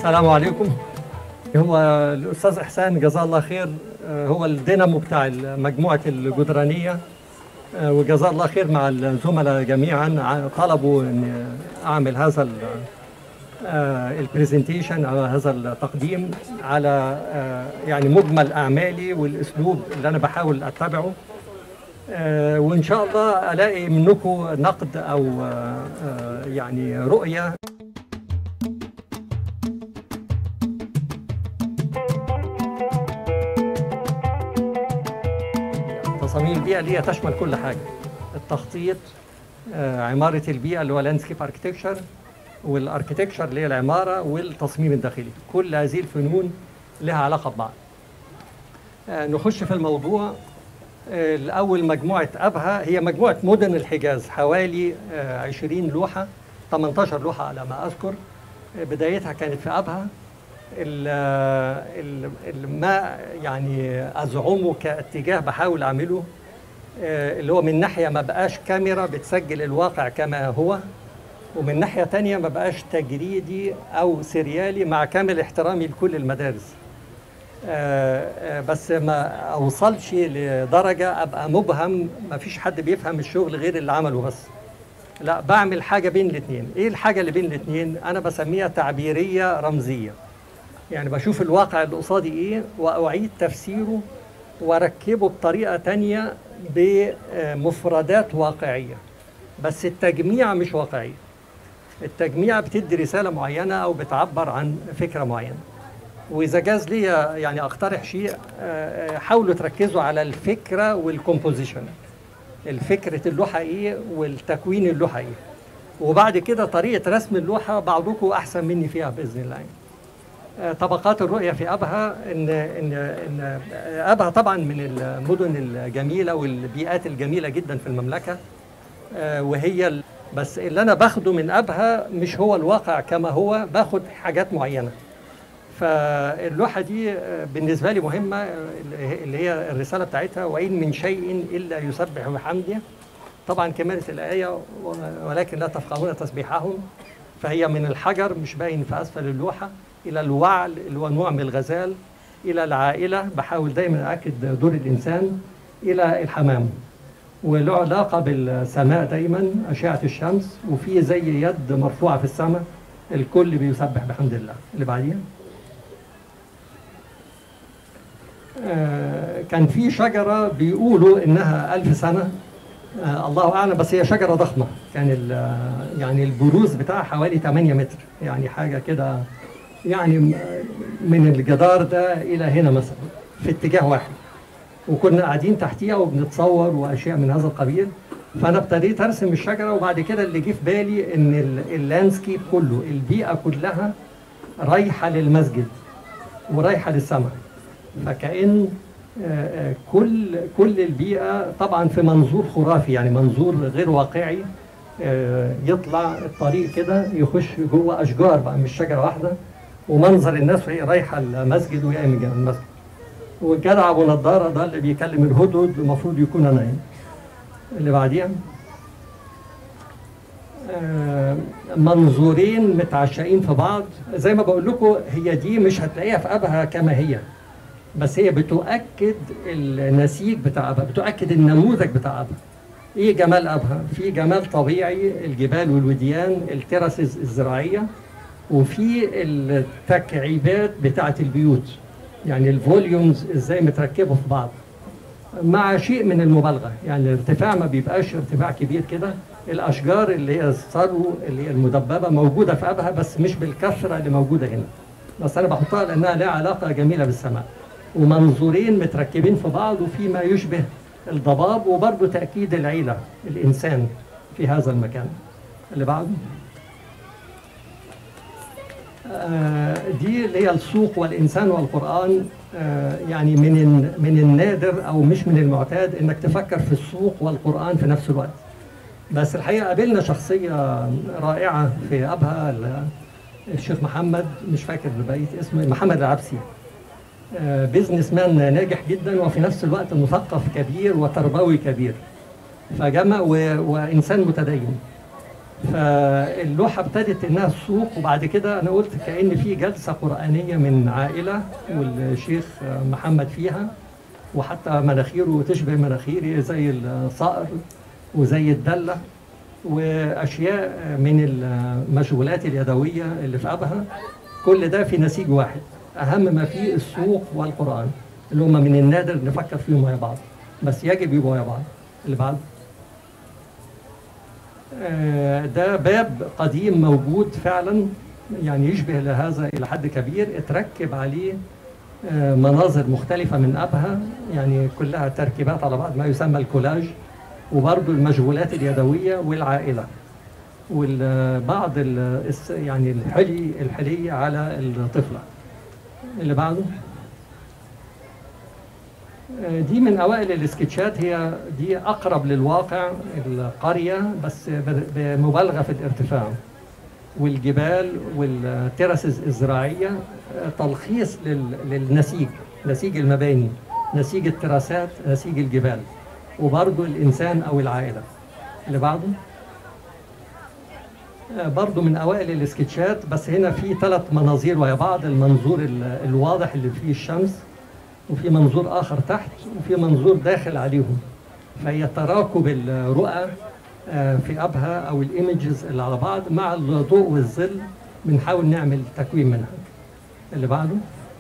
السلام عليكم. هو الأستاذ إحسان جزاه الله خير هو الدينامو بتاع مجموعة الجدرانية، وجزاه الله خير مع الزملاء جميعا طلبوا أن أعمل هذا البرزنتيشن أو هذا التقديم على يعني مجمل أعمالي والأسلوب اللي أنا بحاول أتبعه، وإن شاء الله ألاقي منكم نقد أو يعني رؤية. تصاميم البيئة اللي هي تشمل كل حاجة، التخطيط، عمارة البيئة اللي هو لاندسكيب اركتكشر، والاركتكشر اللي هي العمارة، والتصميم الداخلي. كل هذه الفنون لها علاقة ببعض. نخش في الموضوع. الأول مجموعة أبها هي مجموعة مدن الحجاز، حوالي 20 لوحة، 18 لوحة على ما أذكر. بدايتها كانت في أبها. ما يعني أزعمه كاتجاه بحاول أعمله، اللي هو من ناحية ما بقاش كاميرا بتسجل الواقع كما هو، ومن ناحية تانية ما بقاش تجريدي أو سريالي، مع كامل احترامي لكل المدارس. بس ما أوصلش لدرجة أبقى مبهم، ما فيش حد بيفهم الشغل غير اللي عمله بس. لا، بعمل حاجة بين الاثنين. إيه الحاجة اللي بين الاثنين؟ أنا بسميها تعبيرية رمزية. يعني بشوف الواقع اللي قصادي إيه وأعيد تفسيره وأركبه بطريقة تانية بمفردات واقعية، بس التجميع مش واقعي. التجميع بتدي رسالة معينة أو بتعبر عن فكرة معينة. وإذا جاز لي يعني أقترح شيء، حاولوا تركزوا على الفكرة والكومبوزيشن. الفكرة اللوحة إيه والتكوين اللوحة إيه، وبعد كده طريقة رسم اللوحة بعضكم أحسن مني فيها بإذن الله. طبقات الرؤية في أبها، إن أبها طبعا من المدن الجميلة والبيئات الجميلة جدا في المملكة، وهي بس اللي أنا باخده من أبها مش هو الواقع كما هو، باخد حاجات معينة. فاللوحة دي بالنسبة لي مهمة، اللي هي الرسالة بتاعتها: وإن من شيء إلا يسبح بحمده. طبعا كمالة الآية: ولكن لا تفقهون تسبيحهم. فهي من الحجر مش باين في أسفل اللوحة، إلى الوعل اللي هو نوع من الغزال، إلى العائلة بحاول دايما أكد دور الإنسان، إلى الحمام. وله علاقة بالسماء دايما، أشعة الشمس، وفي زي يد مرفوعة في السماء، الكل بيسبح بحمد الله. اللي بعديها كان في شجرة بيقولوا إنها 1000 سنة، الله أعلم، بس هي شجرة ضخمة. كان يعني البروز بتاعها حوالي 8 متر، يعني حاجة كده، يعني من الجدار ده إلى هنا مثلا في اتجاه واحد. وكنا قاعدين تحتيها وبنتصور وأشياء من هذا القبيل. فأنا ابتديت أرسم الشجرة، وبعد كده اللي جه في بالي إن اللاندسكيب كله، البيئة كلها رايحة للمسجد ورايحة للسماء. فكأن كل البيئة طبعا في منظور خرافي، يعني منظور غير واقعي. يطلع الطريق كده يخش جوه أشجار بقى، مش شجرة واحدة، ومنظر الناس وهي رايحة المسجد وهي من المسجد. والجدع أبو نضارة ده اللي بيكلم الهدهد المفروض يكون نايم. اللي بعديها منظورين متعشقين في بعض. زي ما بقول لكم، هي دي مش هتلاقيها في أبها كما هي، بس هي بتؤكد النسيج بتاع أبها، بتؤكد النموذج بتاع أبها. إيه جمال أبها؟ في جمال طبيعي، الجبال والوديان، التراسز الزراعية، وفي التكعيبات بتاعة البيوت، يعني الفوليومز ازاي متركبه في بعض، مع شيء من المبالغة. يعني الارتفاع ما بيبقاش ارتفاع كبير كده. الأشجار اللي هي الثرو اللي هي المدببة موجودة في أبها، بس مش بالكثرة اللي موجودة هنا، بس أنا بحطها لأنها لها علاقة جميلة بالسماء. ومنظورين متركبين في بعض، وفي ما يشبه الضباب، وبرضه تأكيد العيلة، الإنسان في هذا المكان. اللي بعده دي اللي هي السوق والإنسان والقرآن. يعني من النادر أو مش من المعتاد إنك تفكر في السوق والقرآن في نفس الوقت. بس الحقيقة قابلنا شخصية رائعة في أبها، الشيخ محمد، مش فاكر بقية اسمه، محمد العبسي، بيزنس مان ناجح جدا، وفي نفس الوقت مثقف كبير وتربوي كبير، فجمع وإنسان متدين. فاللوحة ابتدت إنها تسوق، وبعد كده أنا قلت كأن في جلسة قرآنية من عائلة والشيخ محمد فيها، وحتى مناخيره تشبه مناخيري زي الصقر وزي الدلة، وأشياء من المشغولات اليدوية اللي في أبها. كل ده في نسيج واحد، أهم ما فيه السوق والقرآن اللي هم من النادر نفكر فيهم ويا بعض، بس يجب يبقوا ويا بعض. اللي بعد ده باب قديم موجود فعلا، يعني يشبه لهذا إلى حد كبير، اتركب عليه مناظر مختلفة من أبها، يعني كلها تركيبات على بعض، ما يسمى الكولاج، وبرضه المشغولات اليدوية والعائلة والبعض يعني الحلي على الطفلة. اللي بعده دي من أوائل السكتشات، هي دي أقرب للواقع القرية بس بمبالغة في الارتفاع والجبال والترس الزراعية، تلخيص للنسيج، نسيج المباني، نسيج التراسات، نسيج الجبال، وبرضه الإنسان أو العائلة. اللي بعده برضه من أوائل السكتشات، بس هنا في 3 مناظير ويا بعض، المنظور الواضح اللي فيه الشمس، وفي منظور آخر تحت، وفي منظور داخل عليهم، فهي تراكب الرؤى في أبها أو الإيمجز اللي على بعض مع الضوء والظل، بنحاول نعمل تكوين منها. اللي بعده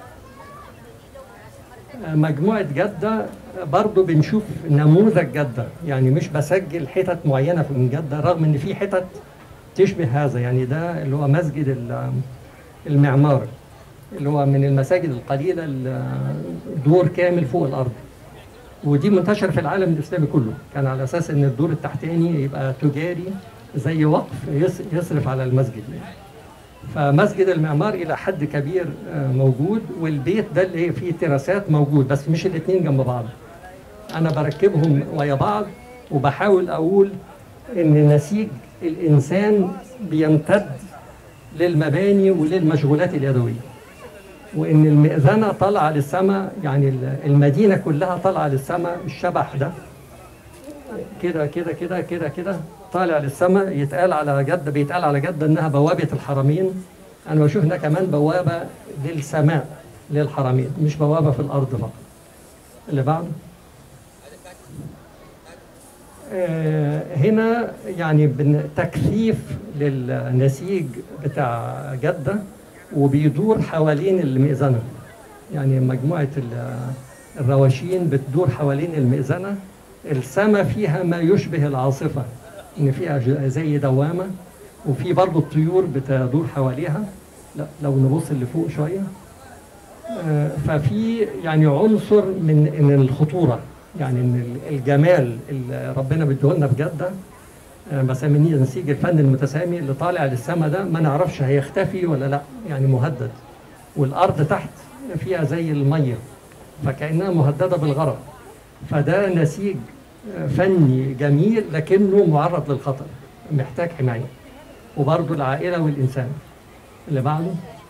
مجموعة جدة، برضو بنشوف نموذج جدة، يعني مش بسجل حتت معينة من جدة، رغم إن في حتت تشبه هذا. يعني ده اللي هو مسجد المعمار، اللي هو من المساجد القليلة دور كامل فوق الأرض، ودي منتشرة في العالم الإسلامي كله، كان على أساس إن الدور التحتاني يبقى تجاري زي وقف يصرف على المسجد يعني. فمسجد المعمار إلى حد كبير موجود، والبيت ده اللي فيه تراسات موجود، بس مش الاتنين جنب بعض، أنا بركبهم ويا بعض، وبحاول أقول إن نسيج الإنسان بيمتد للمباني وللمشغولات اليدوية، وإن المئذنة طالعة للسماء، يعني المدينة كلها طالعة للسماء، الشبح ده كده كده كده كده كده طالع للسماء. بيتقال على جدة إنها بوابة الحرمين. أنا بشوف إنها كمان بوابة للسماء للحرمين، مش بوابة في الأرض فقط. اللي بعده هنا يعني تكثيف للنسيج بتاع جدة، وبيدور حوالين المئذنة، يعني مجموعة الرواشين بتدور حوالين المئذنة. السماء فيها ما يشبه العاصفة، إن فيها زي دوامة، وفي برضو الطيور بتدور حواليها. لا لو نبص اللي فوق شوية، ففي يعني عنصر من الخطورة، يعني إن الجمال اللي ربنا بيديهولنا في جدة، بسميه نسيج الفن المتسامي اللي طالع للسماء ده، ما نعرفش هيختفي ولا لا، يعني مهدد، والأرض تحت فيها زي المية، فكأنها مهددة بالغرق. فده نسيج فني جميل، لكنه معرض للخطر، محتاج حماية، وبرضه العائلة والإنسان. اللي بعده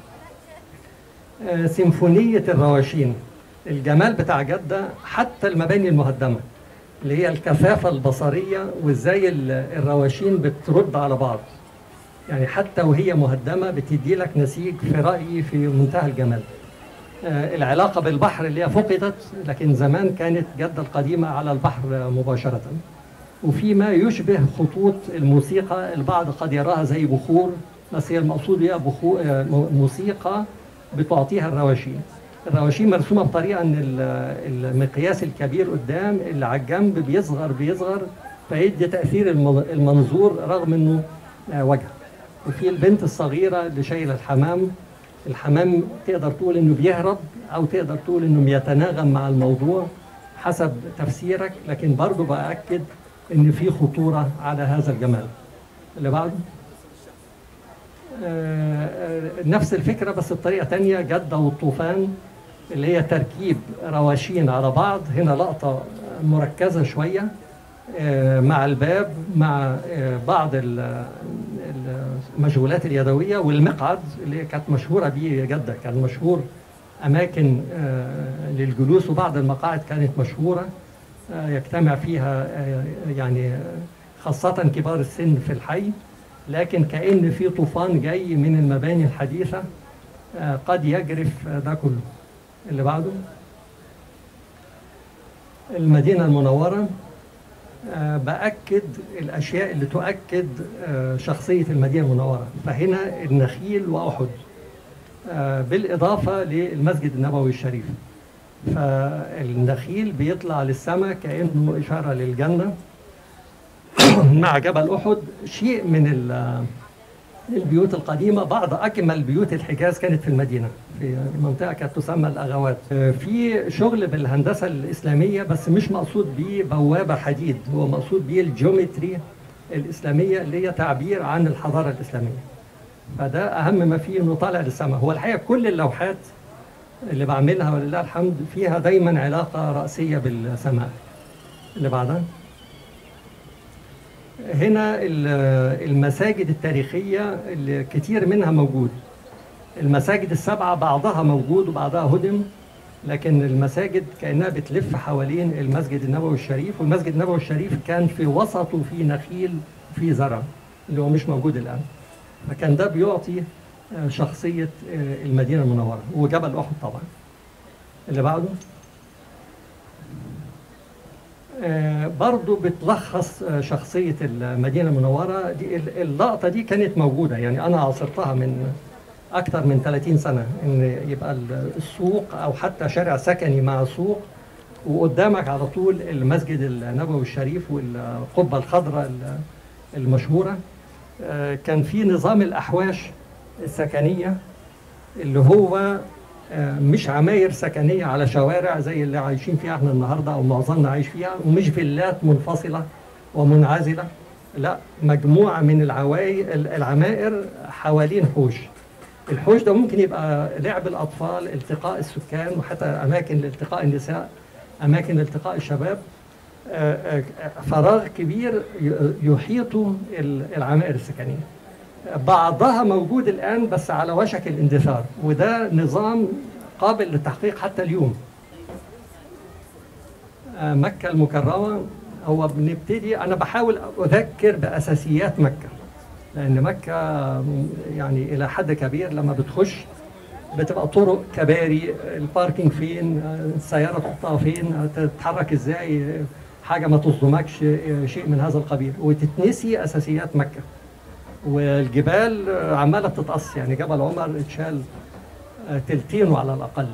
سيمفونية الرواشين، الجمال بتاع جدة، حتى المباني المهدمة اللي هي الكثافة البصرية، وازاي الرواشين بترد على بعض، يعني حتى وهي مهدمة بتدي لك نسيج في رأيي في منتهى الجمال. العلاقة بالبحر اللي هي فقدت، لكن زمان كانت جدة القديمة على البحر مباشرة. وفي ما يشبه خطوط الموسيقى، البعض قد يراها زي بخور، بس هي المقصود هي موسيقى بتعطيها الرواشين. الرواشين مرسومة بطريقة ان المقياس الكبير قدام، اللي على الجنب بيصغر فيدي تأثير المنظور رغم انه وجه. وفي البنت الصغيرة اللي شايلة الحمام تقدر تقول انه بيهرب، او تقدر تقول انه بيتناغم مع الموضوع حسب تفسيرك، لكن برضه بأكد ان في خطورة على هذا الجمال. اللي بعده نفس الفكرة بس بطريقة تانية، جدة والطوفان، اللي هي تركيب رواشين على بعض. هنا لقطة مركزة شوية مع الباب، مع بعض المشغولات اليدوية، والمقعد اللي كانت مشهورة بيه جدة، كان مشهور أماكن للجلوس، وبعض المقاعد كانت مشهورة يجتمع فيها يعني خاصة كبار السن في الحي. لكن كأن في طوفان جاي من المباني الحديثة قد يجرف ده كله. اللي بعده المدينة المنورة. بأكد الأشياء اللي تؤكد شخصية المدينة المنورة. فهنا النخيل وأحد بالإضافة للمسجد النبوي الشريف. فالنخيل بيطلع للسماء كأنه إشارة للجنة مع جبل أحد. شيء من البيوت القديمة، بعض أجمل بيوت الحجاز كانت في المدينة، في منطقة كانت تسمى الأغوات. في شغل بالهندسة الإسلامية، بس مش مقصود بيه بوابة حديد، هو مقصود بيه الجيومتري الإسلامية اللي هي تعبير عن الحضارة الإسلامية. فده أهم ما فيه إنه طالع للسماء. هو الحقيقة كل اللوحات اللي بعملها ولله الحمد فيها دايما علاقة رأسية بالسماء. اللي بعدها هنا المساجد التاريخية اللي كتير منها موجود. المساجد السبعة بعضها موجود وبعضها هدم، لكن المساجد كأنها بتلف حوالين المسجد النبوي الشريف. والمسجد النبوي الشريف كان في وسطه في نخيل في زرع اللي هو مش موجود الآن. فكان ده بيعطي شخصية المدينة المنورة. وجبل أحد طبعا. اللي بعده برضو بتلخص شخصية المدينة المنورة. دي اللقطة دي كانت موجودة، يعني أنا عاصرتها من أكثر من 30 سنة، إن يبقى السوق أو حتى شارع سكني مع سوق، وقدامك على طول المسجد النبوي الشريف والقبة الخضراء المشهورة. كان في نظام الأحواش السكنية اللي هو مش عماير سكنية على شوارع زي اللي عايشين فيها احنا النهاردة أو معظمنا عايش فيها، ومش فيلات منفصلة ومنعزلة، لا، مجموعة من العمائر حوالين حوش. الحوش ده ممكن يبقى لعب الأطفال، التقاء السكان، وحتى أماكن لالتقاء النساء، أماكن لالتقاء الشباب. فراغ كبير يحيط العمائر السكنية. بعضها موجود الآن بس على وشك الاندثار، وده نظام قابل للتحقيق حتى اليوم. مكة المكرمة، هو بنبتدي، أنا بحاول أذكر بأساسيات مكة، لأن مكة يعني إلى حد كبير لما بتخش بتبقى طرق، كباري، الباركينج فين، السيارة تحطها فين، تتحرك إزاي، حاجة ما تصدمكش، شيء من هذا القبيل، وتتنسي أساسيات مكة. والجبال عمالة تتقص، يعني جبل عمر اتشال تلتينه على الأقل.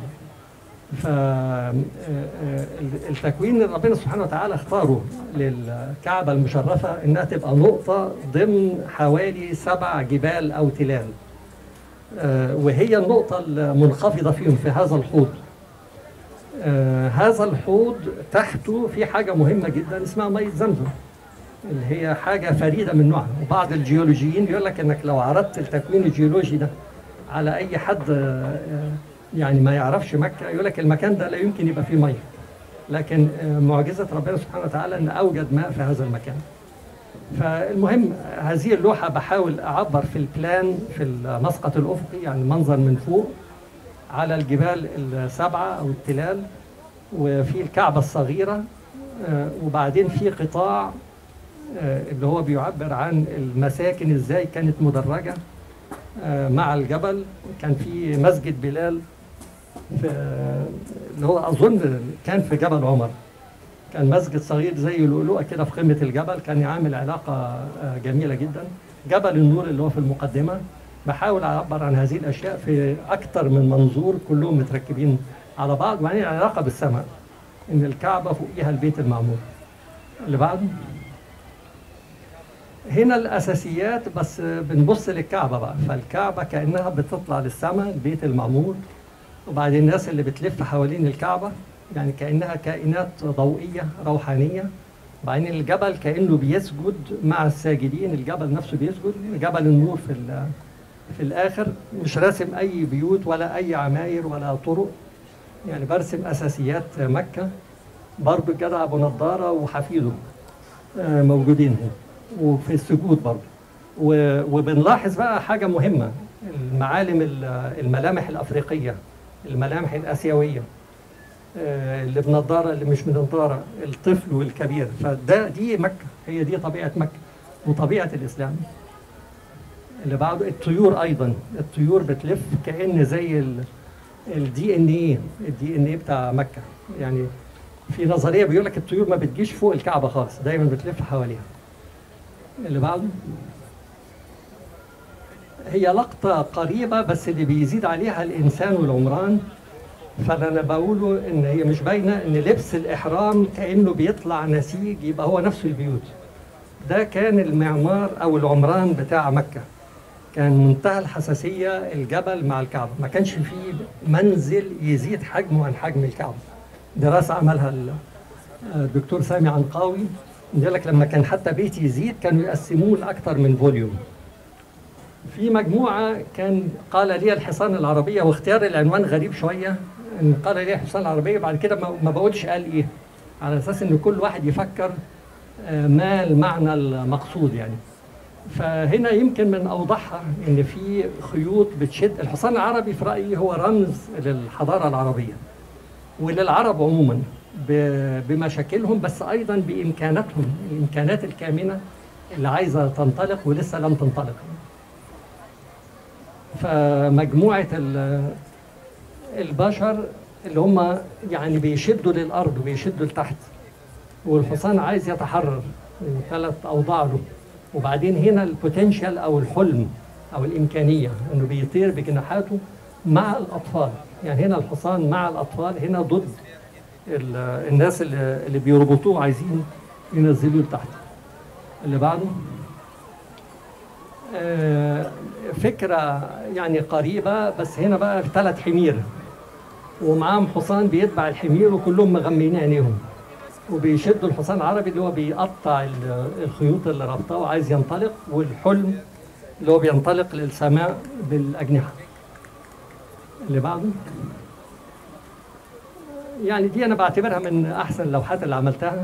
فالتكوين اللي ربنا سبحانه وتعالى اختاره للكعبة المشرفة إنها تبقى نقطة ضمن حوالي 7 جبال أو تلال، وهي النقطة المنخفضة فيهم في هذا الحوض. هذا الحوض تحته في حاجة مهمة جدا اسمها مية زمزم، اللي هي حاجة فريدة من نوعها. وبعض الجيولوجيين بيقول لك إنك لو عرضت التكوين الجيولوجي ده على أي حد يعني ما يعرفش مكة، يقول لك المكان ده لا يمكن يبقى فيه مية، لكن معجزة ربنا سبحانه وتعالى إن أوجد ماء في هذا المكان. فالمهم هذه اللوحة بحاول أعبر في البلان، في المسقط الأفقي، يعني منظر من فوق على الجبال ال7 أو التلال، وفي الكعبة الصغيرة، وبعدين في قطاع اللي هو بيعبر عن المساكن ازاي كانت مدرجة مع الجبل. كان في مسجد بلال اللي هو أظن كان في جبل عمر، كان مسجد صغير زي اللؤلؤة كده في قمة الجبل، كان يعمل علاقة جميلة جدا. جبل النور اللي هو في المقدمة. بحاول أعبر عن هذه الأشياء في أكثر من منظور كلهم متركبين على بعض، وبعدين العلاقة بالسماء، إن الكعبة فوقيها البيت المعمور. اللي بعده هنا الأساسيات، بس بنبص للكعبة بقى. فالكعبة كأنها بتطلع للسماء، البيت المعمور، وبعدين الناس اللي بتلف حوالين الكعبة يعني كأنها كائنات ضوئية روحانية. وبعدين الجبل كأنه بيسجد مع الساجدين، الجبل نفسه بيسجد. جبل النور في الآخر. مش راسم أي بيوت ولا أي عماير ولا طرق، يعني برسم أساسيات مكة. برضو كده أبو نضارة وحفيده موجودين هنا، وفي السجود برضو. وبنلاحظ بقى حاجة مهمة، الملامح الأفريقية، الملامح الآسيوية، اللي بنضارة اللي مش بنضارة، الطفل والكبير. دي مكة، هي دي طبيعة مكة وطبيعة الإسلام. اللي بعده الطيور ايضا، الطيور بتلف كأن زي الدي ان ايه، الدي ان ايه بتاع مكة. يعني في نظرية بيقول لك الطيور ما بتجيش فوق الكعبة خالص، دايما بتلف حواليها. اللي بعده هي لقطة قريبة، بس اللي بيزيد عليها الإنسان والعمران. فأنا بقوله إن هي مش باينة إن لبس الإحرام كأنه بيطلع نسيج يبقى هو نفسه البيوت. ده كان المعمار أو العمران بتاع مكة، كان منتهى الحساسية الجبل مع الكعبة، ما كانش فيه منزل يزيد حجمه عن حجم الكعبة. دراسة عملها الدكتور سامي عنقاوي، يقول لك لما كان حتى بيت يزيد كانوا يقسموه لأكثر من فوليوم. في مجموعة كان قال لي الحصان العربية، واختيار العنوان غريب شوية، إن قال لي الحصان العربية بعد كده ما بقولش قال إيه، على أساس إن كل واحد يفكر ما المعنى المقصود يعني. فهنا يمكن من أوضحها إن في خيوط بتشد. الحصان العربي في رأيي هو رمز للحضارة العربية وللعرب عموما بمشاكلهم، بس أيضا بإمكاناتهم، الإمكانات الكامنة اللي عايزة تنطلق ولسه لم تنطلق. فمجموعة البشر اللي هم يعني بيشدوا للأرض وبيشدوا لتحت، والحصان عايز يتحرر، ثلاث أوضاع له. وبعدين هنا البوتنشال أو الحلم أو الإمكانية إنه بيطير بجناحاته مع الأطفال. يعني هنا الحصان مع الأطفال، هنا ضد الناس اللي بيربطوه عايزين ينزلوه لتحت. اللي بعده فكرة يعني قريبة، بس هنا بقى 3 حمير ومعاهم حصان بيتبع الحمير وكلهم مغمين عينيهم، وبيشدوا الحصان العربي اللي هو بيقطع الخيوط اللي ربطاه وعايز ينطلق، والحلم اللي هو بينطلق للسماء بالأجنحة. اللي بعده يعني دي أنا بعتبرها من أحسن اللوحات اللي عملتها،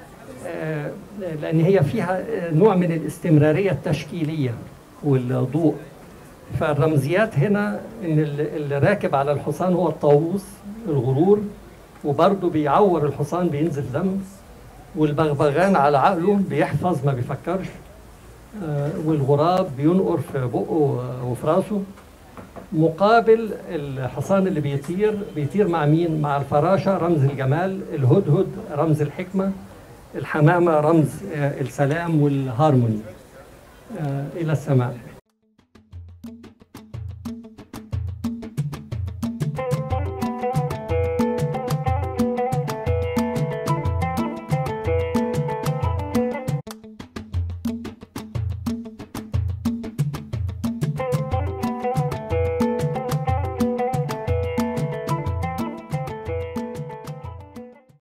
لأن هي فيها نوع من الاستمرارية التشكيلية والضوء. فالرمزيات هنا إن اللي راكب على الحصان هو الطاووس الغرور، وبرضه بيعور الحصان بينزف دم، والبغبغان على عقله بيحفظ ما بيفكرش، والغراب بينقر في بقه وفي راسه. مقابل الحصان اللي بيطير مع مين؟ مع الفراشة رمز الجمال، الهدهد رمز الحكمة، الحمامة رمز السلام والهارموني إلى السماء.